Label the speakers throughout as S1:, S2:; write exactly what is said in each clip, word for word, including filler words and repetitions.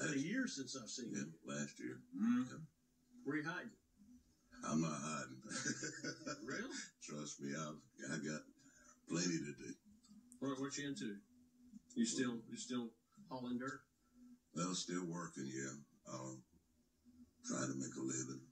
S1: been a year since I've seen
S2: yeah,
S1: you.
S2: Last year.
S1: Mm-hmm.
S2: Yeah.
S1: Where you hiding?
S2: I'm not hiding.
S1: Really?
S2: Trust me, I've I got plenty to do.
S1: What what you into? You still you still hauling dirt?
S2: Well, still working, yeah. Um, trying to make a living.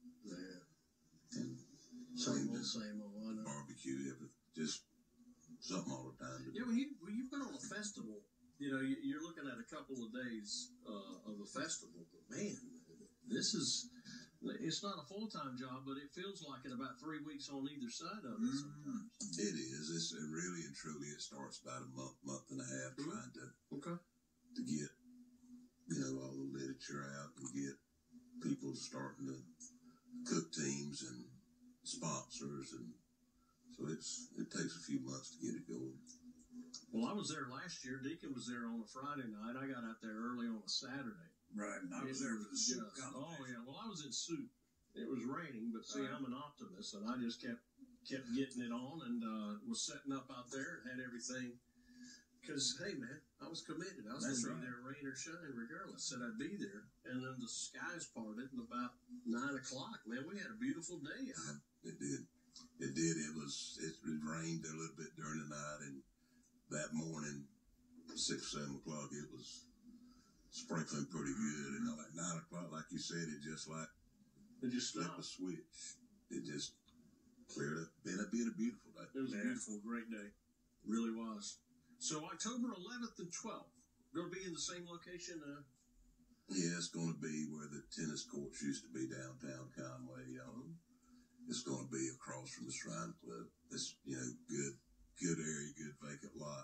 S1: Yeah.
S2: And
S1: Same old, same old. I know.
S2: Barbecue, every, just something all the time to do.
S1: Yeah, when you when you put on a festival, you know, you, you're looking at a couple of days uh, of a festival. But man, this is. It's not a full-time job, but it feels like it about three weeks on either side of it sometimes.
S2: It is. It's it really and truly, it starts about a month, month and a half
S1: mm-hmm.
S2: trying to
S1: okay.
S2: to get, you know, all the literature out and get people starting to cook teams and sponsors. And so it's it takes a few months to get it going.
S1: Well, I was there last year. Deacon was there on a Friday night. I got out there early on a Saturday.
S3: Right, and I was there for the soup competition.
S1: Oh yeah, well I was in soup. It was raining, but see, I'm an optimist, and I just kept kept getting it on, and uh, was setting up out there and had everything. Because hey, man, I was committed. I was going to be there, rain or shine, regardless. Said I'd be there, and then the skies parted, and about nine o'clock, man, we had a beautiful day out.
S2: Yeah, it did. It did. It was. It rained a little bit during the night, and that morning, six seven o'clock, it was sprinkling pretty good, and like nine o'clock, like you said, it just like
S1: it just
S2: flipped a switch. It just cleared up. Been a been a beautiful day.
S1: It was a beautiful, great day. It really was. So October eleventh and twelfth, going to be in the same location. Uh...
S2: Yeah, it's going to be where the tennis courts used to be downtown Conway. Um, it's going to be across from the Shrine Club. It's you know good good area, good vacant lot.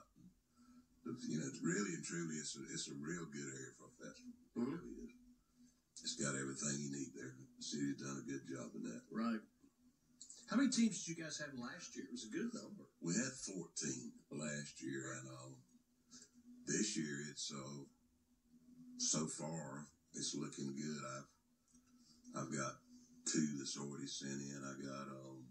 S2: You know, really and truly, it's a, it's a real good area for a festival.
S1: Mm-hmm.
S2: It really is. It's got everything you need there. The city's done a good job of that.
S1: Right. How many teams did you guys have last year? It was a good number.
S2: We had fourteen last year, and uh, this year it's uh, so far it's looking good. I've I've got two that's already sent in. I got um.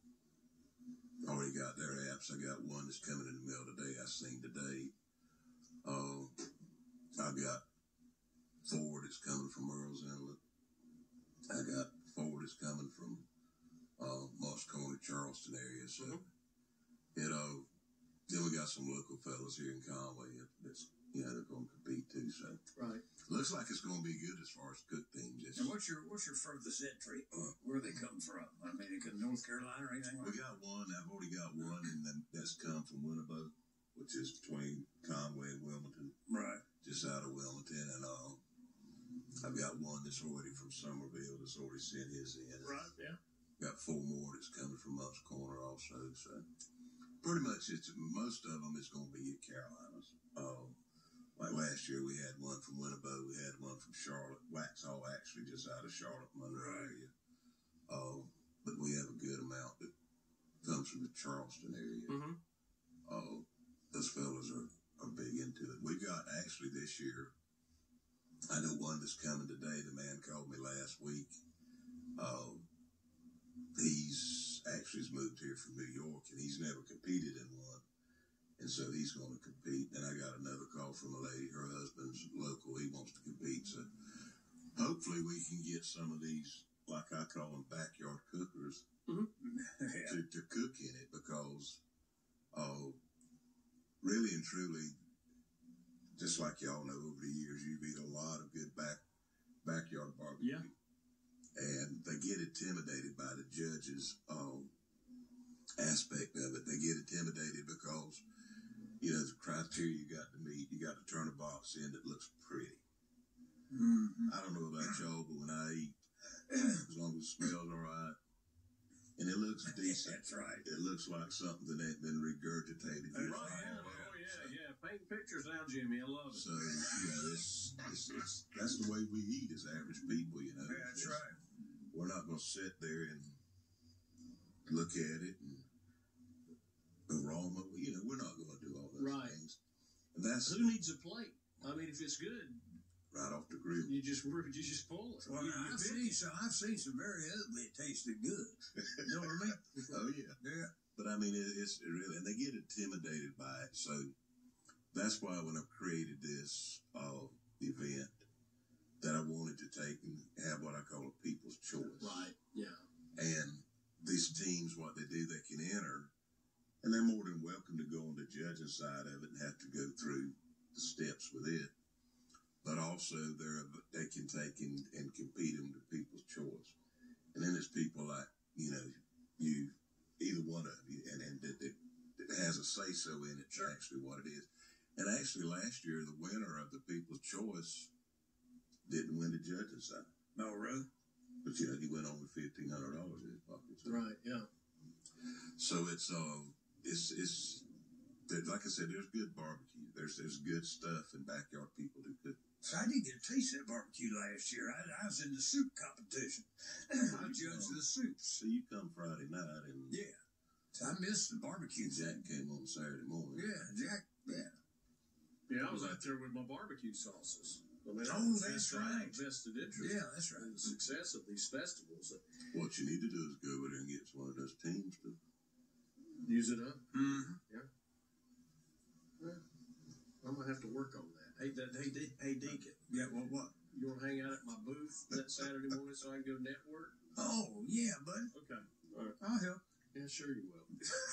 S2: Already got their apps. I got one that's coming in the mail today. I seen today. Uh, I got four that's coming from Earls Inlet. I got four that's coming from uh, Moss Corner, Charleston area. So, mm-hmm. you know, then we got some local fellas here in Conway that's, you know, they're going to compete too. So,
S1: right.
S2: Looks like it's going to be good as far as cook teams. It's,
S3: and what's your what's your furthest entry? Uh, where they come from? I mean, it could North Carolina or anything like
S2: we
S3: that?
S2: got one. I've already got one, and then that's come from Winnebago, which is between Conway and Wilmington.
S3: Right.
S2: Just out of Wilmington. And uh, I've got one that's already from Somerville that's already sent his in.
S1: Right, yeah.
S2: Got four more that's coming from Moss Corner also. So pretty much it's most of them is going to be at Carolinas. Uh, Like last year, we had one from Winnebago, we had one from Charlotte, Waxhaw, actually just out of Charlotte, Monroe area. Uh, but we have a good amount that comes from the Charleston area.
S1: Mm-hmm.
S2: Uh, those fellas are, are big into it. We got actually this year, I know one that's coming today. The man called me last week. Uh, he's actually has moved here from New York, and he's never competed in one. And so he's going to compete. Then I got another call from a lady, her husband's local. He wants to compete. So hopefully we can get some of these, like I call them, backyard cookers
S1: mm-hmm.
S2: to, to cook in it because uh, really and truly, just like y'all know over the years, you've eaten a lot of good back backyard barbecue.
S1: Yeah.
S2: And they get intimidated by the judges' um, aspect of it. They get intimidated because you know, the criteria you got to meet, you got to turn a box in that looks pretty.
S3: Mm-hmm.
S2: I don't know about y'all, but when I eat, as long as it smells all right, and it looks decent.
S3: That's right.
S2: It looks like something that ain't been regurgitated.
S1: Right, yeah. Oh, yeah, yeah. Painting pictures now, Jimmy. I love it.
S2: So, you know, it's, it's, it's, that's the way we eat as average people, you know.
S3: Yeah, that's
S2: it's,
S3: right.
S2: We're not going to sit there and look at it and aroma. You know, we're not going to do all those
S1: right.
S2: things. And that's
S1: who needs a plate? I mean, if it's good,
S2: right off the grill,
S1: you just you just pull it.
S3: Well,
S1: you,
S3: I've seen some. I've seen some very ugly. It tasted good. You know what I mean?
S2: Oh yeah,
S3: yeah.
S2: But I mean, it, it's it really, and they get intimidated by it. So that's why when I've created this uh, event, these teams, what they do, they can enter, and they're more than welcome to go on the judging side of it and have to go through the steps with it. But also, they're they can take and, and compete them to people's choice. And then there's people like, you know, you, either one of you, and, and that, that, that has a say-so in it, sure. Actually what it is. And actually, last year, the winner of the People's Choice didn't win the judging side.
S3: No, really?
S2: But, you know, he went on with fifteen hundred dollars in his pocket. So.
S1: Right, yeah.
S2: So it's, um, it's, it's, like I said, there's good barbecue. There's, there's good stuff and backyard people who cook.
S3: So I didn't get a taste of that barbecue last year. I, I was in the soup competition. I judged the soups.
S2: So you come Friday night and...
S3: Yeah. So I missed the barbecue.
S2: Jack came on Saturday morning.
S3: Yeah, Jack, yeah.
S1: Yeah, I was out there with my barbecue sauces. I mean,
S3: oh, that's right.
S1: Vested interest.
S3: Yeah, that's right.
S1: In the success of these festivals.
S2: What you need to do is go over there and get one of those teams to
S1: use it up.
S3: Mm-hmm.
S1: Yeah. Yeah. I'm gonna have to work on that. Hey, that, hey, De- hey, Deacon.
S3: Yeah, well, what?
S1: You want to hang out at my booth that Saturday morning so I can go network?
S3: Oh, yeah, buddy.
S1: Okay. All right.
S3: I'll help.
S1: Yeah, sure you will.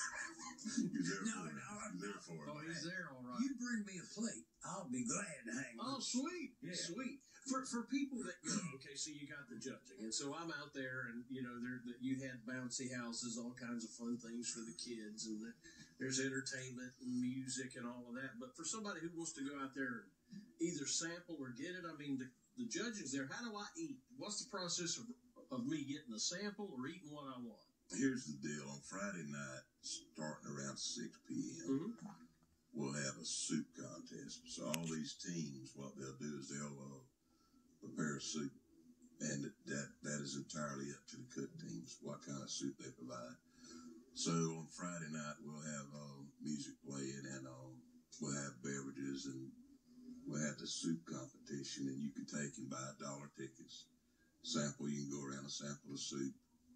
S2: You're there
S3: no,
S2: for
S3: no,
S2: it.
S3: I'm
S2: You're there
S3: not.
S2: for it.
S1: Oh, he's there, all right.
S3: You bring me a plate. I'll be glad to hang
S1: Oh,
S3: with
S1: sweet.
S3: Yeah.
S1: Sweet. For for people that go, okay, so you got the judging. And so I'm out there, and, you know, there that you had bouncy houses, all kinds of fun things for the kids, and the, there's entertainment and music and all of that. But for somebody who wants to go out there and either sample or get it, I mean, the, the judging's there. How do I eat? What's the process of, of me getting a sample or eating what I want?
S2: Here's the deal. On Friday night, starting around six p.m.,
S1: Mm-hmm.
S2: we'll have a soup contest. So all these teams, what they'll do is they'll uh, prepare a soup. And that that is entirely up to the cook teams, what kind of soup they provide. So on Friday night, we'll have uh, music playing, and uh, we'll have beverages, and we'll have the soup competition, and you can take and buy dollar tickets. Sample, you can go around and sample the soup.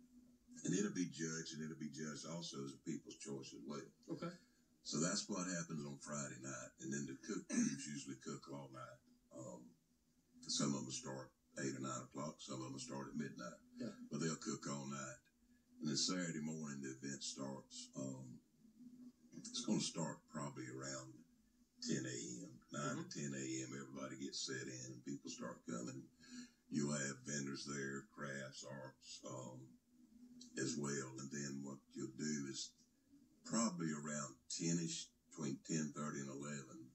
S2: And it'll be judged, and it'll be judged also as a People's Choice as well.
S1: Okay.
S2: So that's what happens on Friday night. And then the cook teams usually cook all night. Um, some of them start eight or nine o'clock. Some of them start at midnight.
S1: Yeah.
S2: But they'll cook all night. And then Saturday morning, the event starts. Um, it's going to start probably around ten a.m., nine mm-hmm. to ten a.m. Everybody gets set in, and people start coming. You'll have vendors there, crafts, arts, um, as well. And then what you'll do is probably around ten-ish, between ten thirty and eleven,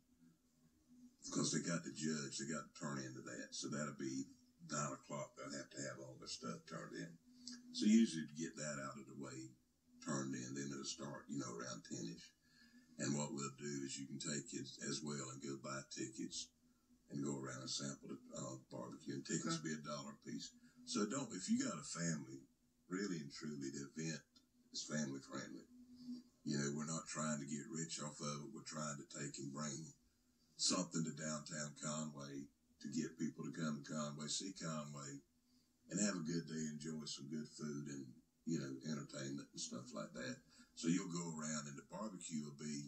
S2: because they got the judge, they got to turn into that. So that'll be nine o'clock. They'll have to have all their stuff turned in. So usually to get that out of the way, turned in, then it'll start, you know, around ten-ish. And what we'll do is you can take it as well and go buy tickets and go around and sample the uh, barbecue. And tickets will be a dollar a piece. So don't, if you got a family, really and truly, the event is family friendly. You know, we're not trying to get rich off of it. We're trying to take and bring something to downtown Conway to get people to come to Conway, see Conway, and have a good day, enjoy some good food and, you know, entertainment and stuff like that. So you'll go around and the barbecue will be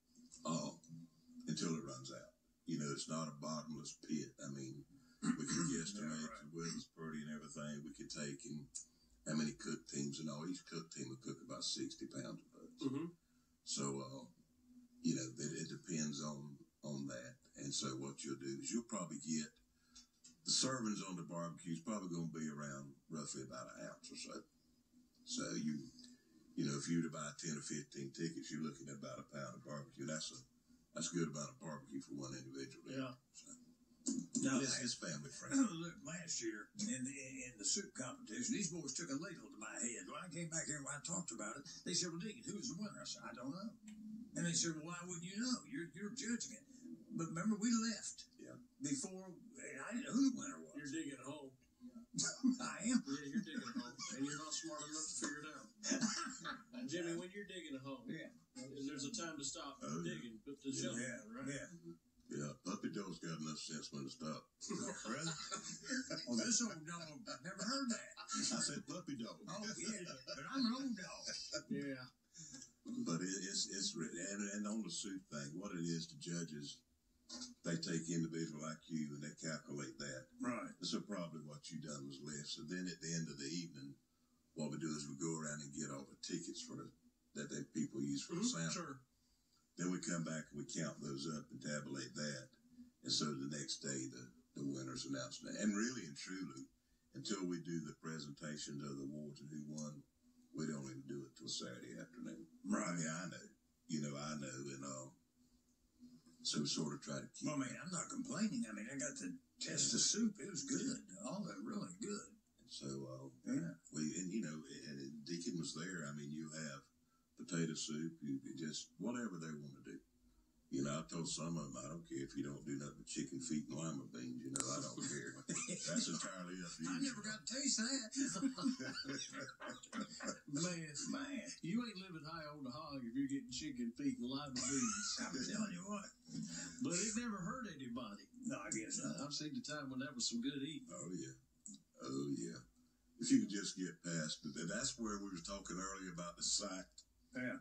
S2: uh, until it runs out. You know, it's not a bottomless pit. I mean, we can guesstimate yeah, right. the weather's pretty and everything. We could take and how many cook teams and all. Each cook team will cook about sixty pounds of bugs.
S1: Mm-hmm.
S2: So, uh, you know, it, it depends on, on that. And so what you'll do is you'll probably get the servings on the barbecue is probably going to be around roughly about an ounce or so. So you, you know, if you were to buy ten or fifteen tickets, you're looking at about a pound of barbecue. That's a, that's a good amount of barbecue for one individual.
S1: Yeah.
S2: So, no, it's, it's family friendly.
S3: Look, last year in the, in the soup competition, these boys took a ladle to my head. When I came back here and I talked about it, they said, well, Deacon, who was the winner? I said, I don't know. And they said, well, why wouldn't you know? You're, you're judging it. But remember, we left.
S2: Yeah.
S3: Before, I didn't know who the winner was.
S1: You're digging a hole.
S3: I am.
S1: Yeah, you're digging a hole. And you're not smart enough to figure it out. Jimmy, when you're digging a hole,
S3: yeah.
S1: and there's a time to stop
S2: oh,
S1: digging, but to jump,
S3: yeah,
S1: right?
S3: Yeah.
S2: Yeah, Puppy Joe's got enough sense when to stop.
S3: Really? Well, this old dog, I've never heard that.
S2: I said Puppy Dog.
S3: Oh, yeah, but I'm an old dog.
S1: Yeah.
S2: But it, it's, it's, and, and on the soup thing, what it is, the judges, they take individual I Q and they calculate that.
S3: Right.
S2: So probably what you done was less. So then at the end of the evening, what we do is we go around and get all the tickets for the that they people use for the
S1: Mm-hmm,
S2: sound.
S1: sure.
S2: Then we come back and we count those up and tabulate that. And so the next day, the, the winner's announced. And really and truly, until we do the presentation of the awards and who won, we don't even do it till Saturday afternoon.
S3: Right.
S2: I mean, I know. You know, I know. And uh, so we sort of try to keep.
S3: Well, I mean, I'm not complaining. I mean, I got to test the soup. It was good. All that really good.
S2: So, uh,
S3: Yeah.
S2: we, and you know, and, and Deacon was there. I mean, you have potato soup, you you just whatever they want to do. You know, I told some of them, I don't care if you don't do nothing but chicken feet and lima beans. You know, I don't care. That's entirely up to you.
S3: I never got to taste that.
S1: Man,
S3: Man,
S1: you ain't living high on the hog if you're getting chicken feet and lima beans.
S3: I'm telling you what.
S1: But it never hurt anybody.
S3: No, I guess not.
S1: I've seen the time when that was some good eating.
S2: Oh yeah, oh yeah. If you could just get past it, and that's where we were talking earlier about the sight.
S3: Yeah.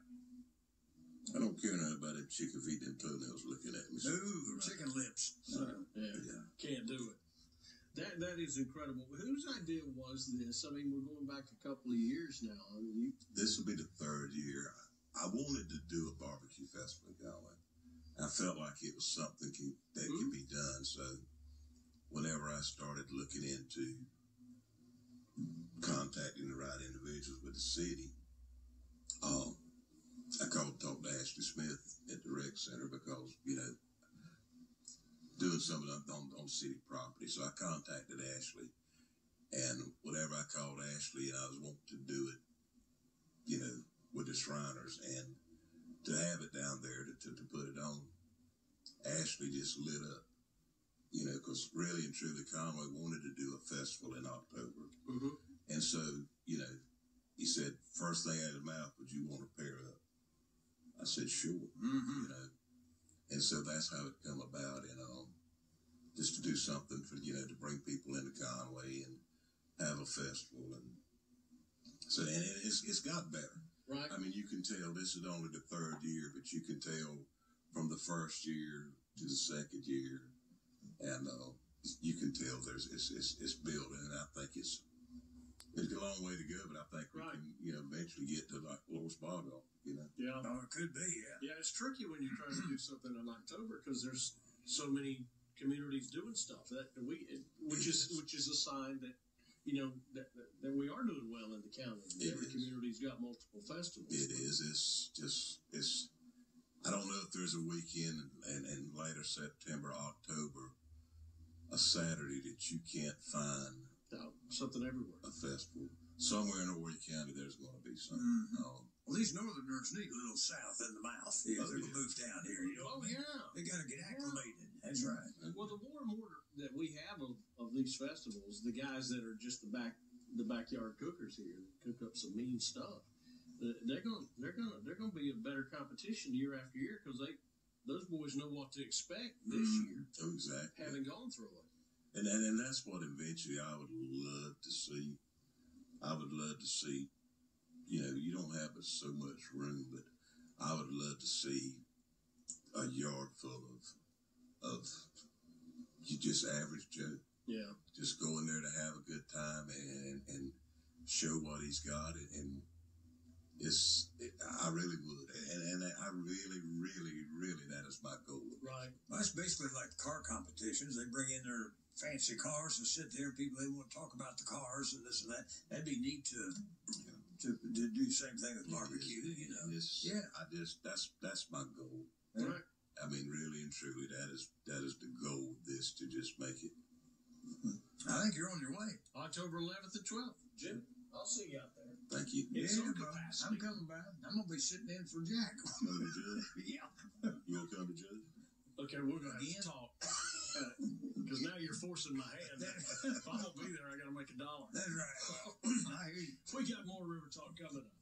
S2: I don't care nothing about them chicken feet and toenails looking at me.
S3: Ooh, chicken lips.
S1: So, yeah,
S2: Yeah.
S1: can't do it. That that is incredible. Whose idea was this? I mean, we're going back a couple of years now. I mean, you,
S2: This will be the third year. I wanted to do a barbecue festival in Galway. I felt like it was something can, that
S1: Mhm.
S2: could be done. So whenever I started looking into contacting the right individuals with the city, um, I called and talked to Ashley Smith at the rec center because, you know, doing something on, on, on city property. So I contacted Ashley, and whenever I called Ashley and I was wanting to do it, you know, with the Shriners and to have it down there to, to, to put it on, Ashley just lit up, you know, because really and truly Conway wanted to do a festival in October.
S1: mm-hmm.
S2: And so, you know, he said, first thing out of his mouth, would you want to pair up? I said, sure,
S3: Mm-hmm.
S2: you know. And so that's how it come about, and um, just to do something for, you know, to bring people into Conway and have a festival. And so, and it, it's, it's got better.
S1: Right.
S2: I mean, you can tell this is only the third year, but you can tell from the first year to the second year, and uh, you can tell there's it's, it's, it's building, and I think it's it's a long way to go, but I think we
S1: Right.
S2: can, you know, eventually get to like Loris Boggle, you know.
S1: Yeah.
S3: Oh, it could be, yeah.
S1: Yeah, it's tricky when you're trying to do something in October because there's so many communities doing stuff that we, it, which is which is a sign that you know that, that, that we are doing well in the county.
S2: It
S1: Every
S2: is.
S1: community's got multiple festivals.
S2: It is. It's just. It's. I don't know if there's a weekend in, in later September, October, a Saturday that you can't find
S1: No, something everywhere.
S2: a festival. Somewhere in Horry County, there's going to be something.
S3: Mhm.
S2: Um,
S3: Well, these northerners need a little south in the mouth if
S2: Oh,
S3: they're
S2: yeah.
S3: going to move down here. You know
S1: Oh
S3: what I mean?
S1: yeah.
S3: They got to get acclimated. That's right.
S1: Well, the more and more that we have of, of these festivals, the guys that are just the back the backyard cookers here that cook up some mean stuff, uh, they're gonna they're gonna they're gonna be a better competition year after year because they those boys know what to expect this
S3: Mm.
S1: year,
S2: oh, exactly.
S1: having gone through it.
S2: And, and and that's what eventually I would love to see. I would love to see. You know, you don't have so much room, but I would love to see a yard full of of you just average Joe.
S1: Yeah,
S2: Just go in there to have a good time and and show what he's got, and, and it's it, I really would, and and I really, really, really that is my goal.
S1: right.
S3: Well, that's basically like car competitions. They bring in their fancy cars and sit there. People, they want to talk about the cars and this and that. That'd be neat to to, to do the same thing with barbecue. You know,
S2: It's,
S3: Yeah.
S2: I just that's that's my goal.
S3: Yeah.
S1: Right.
S2: I mean, really and truly, that is that is the goal of this, to just make it.
S3: I think you're on your way.
S1: October eleventh and twelfth. Jim, I'll see you out there.
S2: Thank you.
S1: In some
S3: bro.
S1: capacity.
S3: I'm coming by. I'm gonna be sitting in for Jack.
S2: Come to Judge.
S3: Yeah.
S2: You gonna come to Judge?
S1: Okay, we're gonna have
S3: Again?
S1: to talk because now you're forcing my hand. If I'm gonna be there, I gotta make a dollar.
S3: That's right. I hear you.
S1: We got more River Talk coming up.